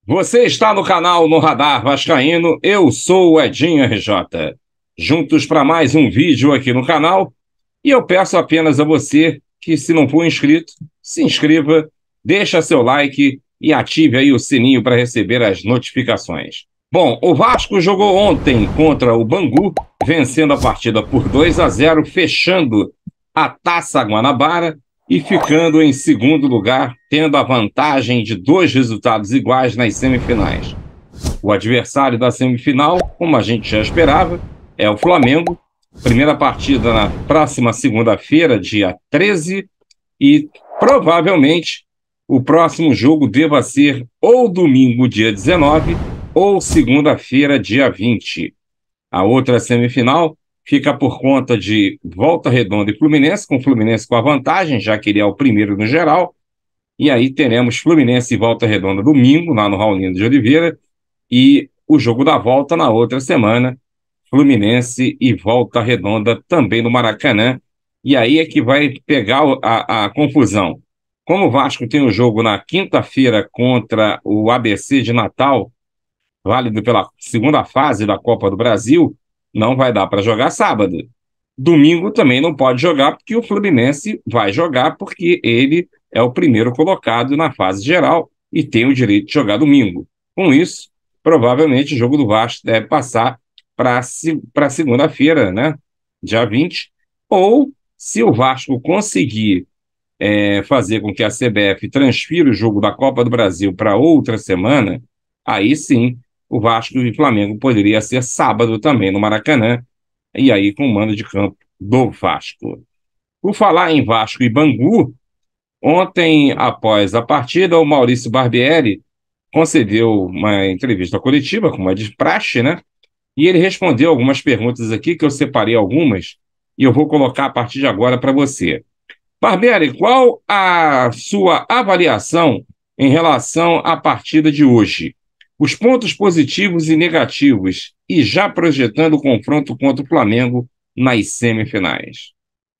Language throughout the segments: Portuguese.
Você está no canal No Radar Vascaíno, eu sou o Edinho RJ. Juntos para mais um vídeo aqui no canal, e eu peço apenas a você que, se não for inscrito, se inscreva, deixa seu like e ative aí o sininho para receber as notificações. Bom, o Vasco jogou ontem contra o Bangu, vencendo a partida por 2-0, fechando a Taça Guanabara e ficando em segundo lugar, tendo a vantagem de 2 resultados iguais nas semifinais. O adversário da semifinal, como a gente já esperava, é o Flamengo. Primeira partida na próxima segunda-feira, dia 13, e provavelmente o próximo jogo deva ser ou domingo, dia 19, ou segunda-feira, dia 20. A outra semifinal fica por conta de Volta Redonda e Fluminense, com o Fluminense com a vantagem, já que ele é o primeiro no geral. E aí teremos Fluminense e Volta Redonda domingo, lá no Raulino de Oliveira, e o jogo da volta na outra semana, Fluminense e Volta Redonda também no Maracanã. E aí é que vai pegar a confusão. Como o Vasco tem o jogo na quinta-feira contra o ABC de Natal, válido pela segunda fase da Copa do Brasil, não vai dar para jogar sábado. Domingo também não pode jogar, porque o Fluminense vai jogar, porque ele é o primeiro colocado na fase geral e tem o direito de jogar domingo. Com isso, provavelmente o jogo do Vasco deve passar para segunda-feira, né? Dia 20. Ou, se o Vasco conseguir fazer com que a CBF transfira o jogo da Copa do Brasil para outra semana, aí sim o Vasco e o Flamengo poderia ser sábado também no Maracanã, e aí com o mando de campo do Vasco. Por falar em Vasco e Bangu, ontem, após a partida, o Maurício Barbieri concedeu uma entrevista coletiva, como é de praxe, né? E ele respondeu algumas perguntas aqui, que eu separei algumas, e eu vou colocar a partir de agora para você. Barbieri, qual a sua avaliação em relação à partida de hoje? Os pontos positivos e negativos, e já projetando o confronto contra o Flamengo nas semifinais.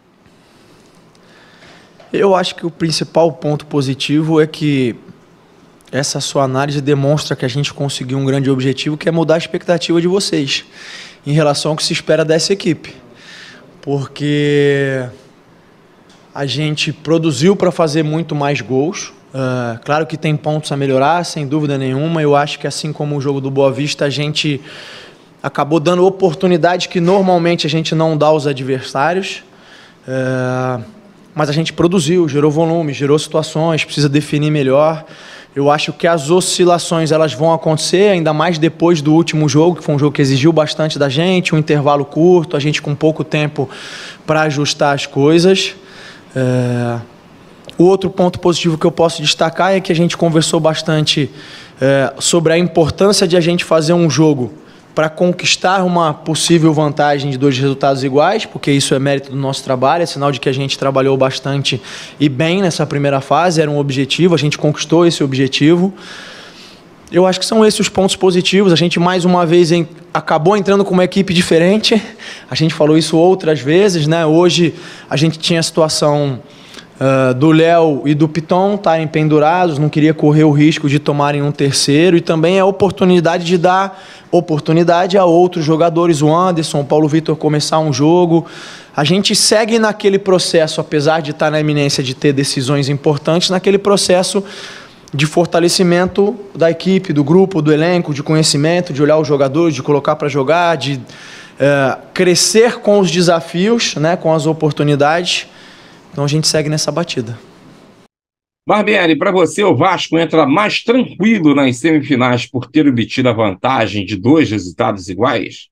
Eu acho que o principal ponto positivo é que essa sua análise demonstra que a gente conseguiu um grande objetivo, que é mudar a expectativa de vocês em relação ao que se espera dessa equipe. Porque a gente produziu para fazer muito mais gols. Claro que tem pontos a melhorar, sem dúvida nenhuma. Eu acho que, assim como o jogo do Boa Vista, a gente acabou dando oportunidades que normalmente a gente não dá aos adversários. Mas a gente produziu, gerou volume, gerou situações, precisa definir melhor. Eu acho que as oscilações elas vão acontecer, ainda mais depois do último jogo, que foi um jogo que exigiu bastante da gente, um intervalo curto, a gente com pouco tempo para ajustar as coisas. O outro ponto positivo que eu posso destacar é que a gente conversou bastante sobre a importância de a gente fazer um jogo para conquistar uma possível vantagem de 2 resultados iguais, porque isso é mérito do nosso trabalho, é sinal de que a gente trabalhou bastante e bem nessa primeira fase, era um objetivo, a gente conquistou esse objetivo. Eu acho que são esses os pontos positivos. A gente, mais uma vez, acabou entrando com uma equipe diferente. A gente falou isso outras vezes, né? Hoje a gente tinha a situação do Léo e do Piton estarem pendurados, não queria correr o risco de tomarem um terceiro, e também a oportunidade de dar oportunidade a outros jogadores, o Anderson, o Paulo Vitor começar um jogo. A gente segue naquele processo, apesar de estar na iminência de ter decisões importantes, naquele processo de fortalecimento da equipe, do grupo, do elenco, de conhecimento, de olhar os jogadores, de colocar para jogar, de crescer com os desafios, né, com as oportunidades. Então a gente segue nessa batida. Barbieri, para você o Vasco entra mais tranquilo nas semifinais por ter obtido a vantagem de 2 resultados iguais?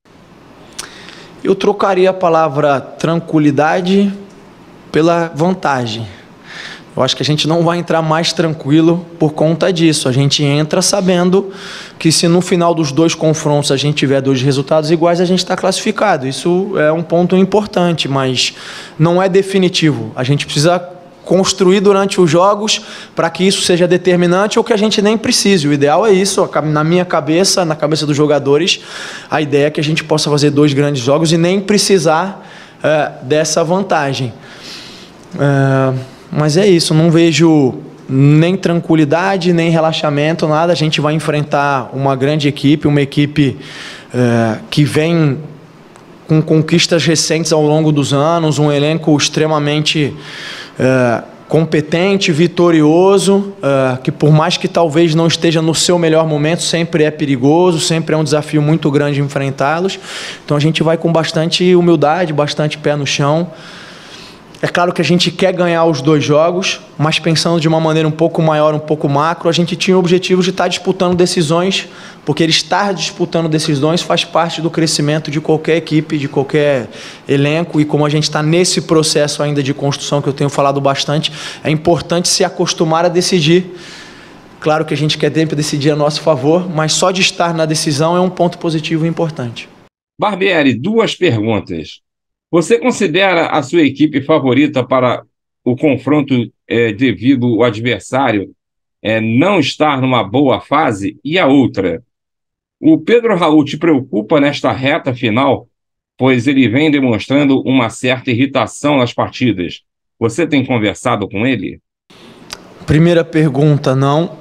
Eu trocaria a palavra tranquilidade pela vantagem. Eu acho que a gente não vai entrar mais tranquilo por conta disso. A gente entra sabendo que, se no final dos 2 confrontos a gente tiver 2 resultados iguais, a gente está classificado. Isso é um ponto importante, mas não é definitivo. A gente precisa construir durante os jogos para que isso seja determinante, ou que a gente nem precise. O ideal é isso. Na minha cabeça, na cabeça dos jogadores, a ideia é que a gente possa fazer 2 grandes jogos e nem precisar dessa vantagem. Mas é isso, não vejo nem tranquilidade, nem relaxamento, nada. A gente vai enfrentar uma grande equipe, uma equipe que vem com conquistas recentes ao longo dos anos, um elenco extremamente competente, vitorioso, que por mais que talvez não esteja no seu melhor momento, sempre é perigoso, sempre é um desafio muito grande enfrentá-los. Então a gente vai com bastante humildade, bastante pé no chão. É claro que a gente quer ganhar os 2 jogos, mas pensando de uma maneira um pouco maior, um pouco macro, a gente tinha o objetivo de estar disputando decisões, porque ele estar disputando decisões faz parte do crescimento de qualquer equipe, de qualquer elenco, e como a gente está nesse processo ainda de construção, que eu tenho falado bastante, é importante se acostumar a decidir. Claro que a gente quer sempre decidir a nosso favor, mas só de estar na decisão é um ponto positivo e importante. Barbieri, 2 perguntas. Você considera a sua equipe favorita para o confronto devido ao adversário não estar numa boa fase? E a outra, o Pedro Raul te preocupa nesta reta final, pois ele vem demonstrando uma certa irritação nas partidas. Você tem conversado com ele? Primeira pergunta, não.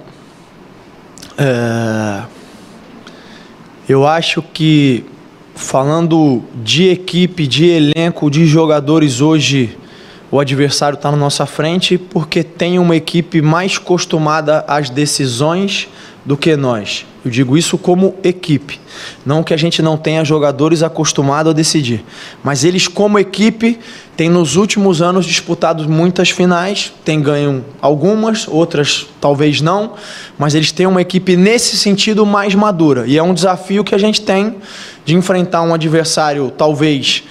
Eu acho que, falando de equipe, de elenco, de jogadores, hoje o adversário está na nossa frente porque tem uma equipe mais acostumada às decisões do que nós. Eu digo isso como equipe. Não que a gente não tenha jogadores acostumados a decidir. Mas eles, como equipe, têm nos últimos anos disputado muitas finais, têm ganho algumas, outras talvez não, mas eles têm uma equipe nesse sentido mais madura. E é um desafio que a gente tem de enfrentar um adversário talvez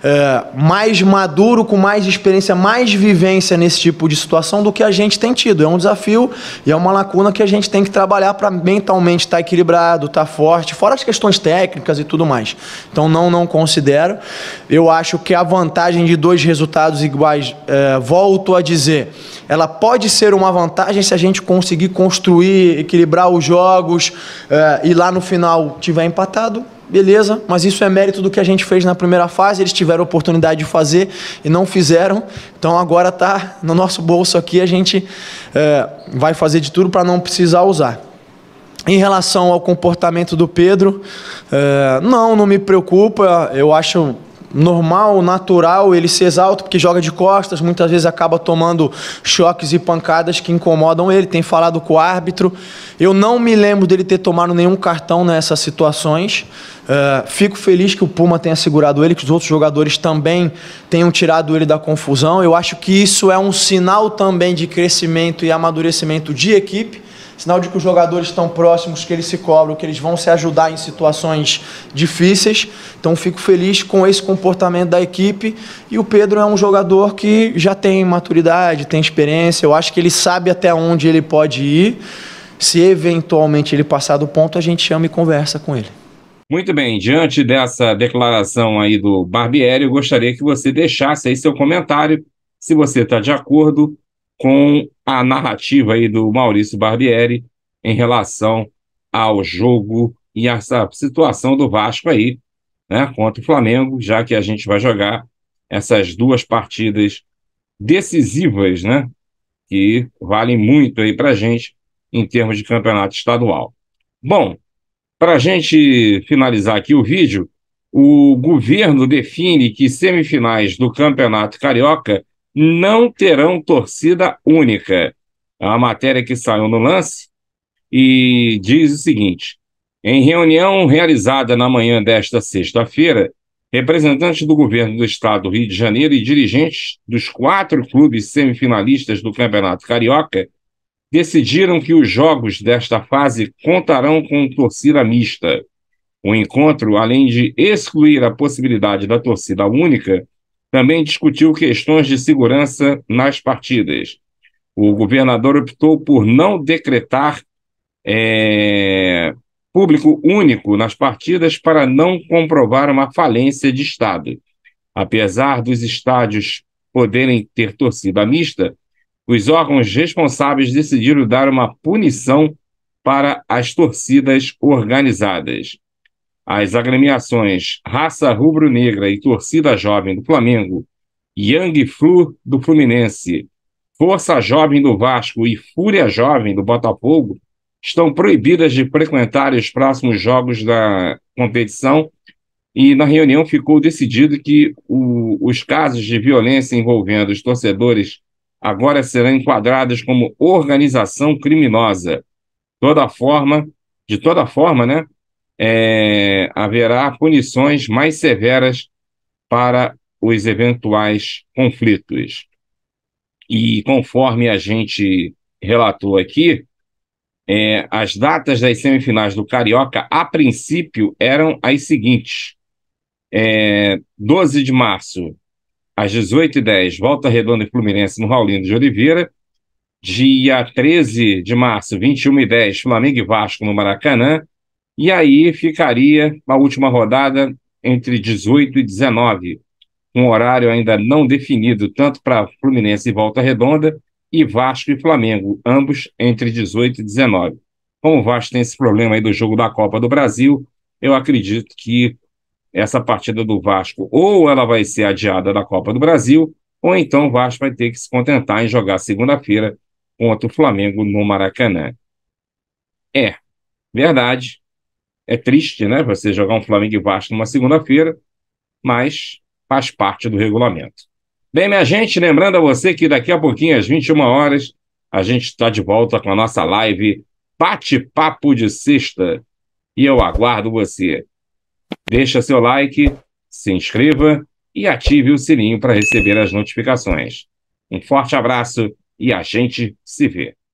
mais maduro, com mais experiência, mais vivência nesse tipo de situação do que a gente tem tido. É um desafio e é uma lacuna que a gente tem que trabalhar para mentalmente estar equilibrado, estar forte, fora as questões técnicas e tudo mais. Então não considero. Eu acho que a vantagem de 2 resultados iguais, volto a dizer, ela pode ser uma vantagem se a gente conseguir construir, equilibrar os jogos e lá no final tiver empatado. Beleza, mas isso é mérito do que a gente fez na primeira fase, eles tiveram a oportunidade de fazer e não fizeram, então agora está no nosso bolso aqui, a gente vai fazer de tudo para não precisar usar. Em relação ao comportamento do Pedro, não me preocupa, eu acho normal, natural, ele se exalta porque joga de costas, muitas vezes acaba tomando choques e pancadas que incomodam ele, tem falado com o árbitro. Eu não me lembro dele ter tomado nenhum cartão nessas situações. Fico feliz que o Puma tenha segurado ele, que os outros jogadores também tenham tirado ele da confusão. Eu acho que isso é um sinal também de crescimento e amadurecimento de equipe, sinal de que os jogadores estão próximos, que eles se cobram, que eles vão se ajudar em situações difíceis. Então fico feliz com esse comportamento da equipe, e o Pedro é um jogador que já tem maturidade, tem experiência, eu acho que ele sabe até onde ele pode ir. Se eventualmente ele passar do ponto, a gente chama e conversa com ele. Muito bem, diante dessa declaração aí do Barbieri, eu gostaria que você deixasse aí seu comentário, se você está de acordo com a narrativa aí do Maurício Barbieri em relação ao jogo e essa situação do Vasco aí, né, contra o Flamengo, já que a gente vai jogar essas 2 partidas decisivas, né, que valem muito aí para a gente em termos de campeonato estadual. Bom, para a gente finalizar aqui o vídeo, o governo define que semifinais do Campeonato Carioca não terão torcida única. É uma matéria que saiu no Lance e diz o seguinte: em reunião realizada na manhã desta sexta-feira, representantes do governo do estado do Rio de Janeiro e dirigentes dos 4 clubes semifinalistas do Campeonato Carioca decidiram que os jogos desta fase contarão com torcida mista. O encontro, além de excluir a possibilidade da torcida única, também discutiu questões de segurança nas partidas. O governador optou por não decretar público único nas partidas para não comprovar uma falência de Estado. Apesar dos estádios poderem ter torcida mista, os órgãos responsáveis decidiram dar uma punição para as torcidas organizadas. As agremiações Raça Rubro-Negra e Torcida Jovem do Flamengo, Young Flu do Fluminense, Força Jovem do Vasco e Fúria Jovem do Botafogo estão proibidas de frequentar os próximos jogos da competição e na reunião ficou decidido que os casos de violência envolvendo os torcedores agora serão enquadrados como organização criminosa. De toda forma, né, haverá punições mais severas para os eventuais conflitos. E conforme a gente relatou aqui, as datas das semifinais do Carioca, a princípio, eram as seguintes. 12 de março, às 18h10, Volta Redonda e Fluminense no Raulino de Oliveira. Dia 13 de março, 21h10, Flamengo e Vasco no Maracanã. E aí ficaria a última rodada entre 18 e 19, um horário ainda não definido, tanto para Fluminense e Volta Redonda, e Vasco e Flamengo, ambos entre 18 e 19. Como o Vasco tem esse problema aí do jogo da Copa do Brasil, eu acredito que essa partida do Vasco ou ela vai ser adiada da Copa do Brasil, ou então o Vasco vai ter que se contentar em jogar segunda-feira contra o Flamengo no Maracanã. Verdade, é triste, né, você jogar um Flamengo e Vasco numa segunda-feira, mas faz parte do regulamento. Bem, minha gente, lembrando a você que daqui a pouquinho, às 21 horas, a gente está de volta com a nossa live Bate-Papo de Sexta, e eu aguardo você. Deixa seu like, se inscreva e ative o sininho para receber as notificações. Um forte abraço e a gente se vê.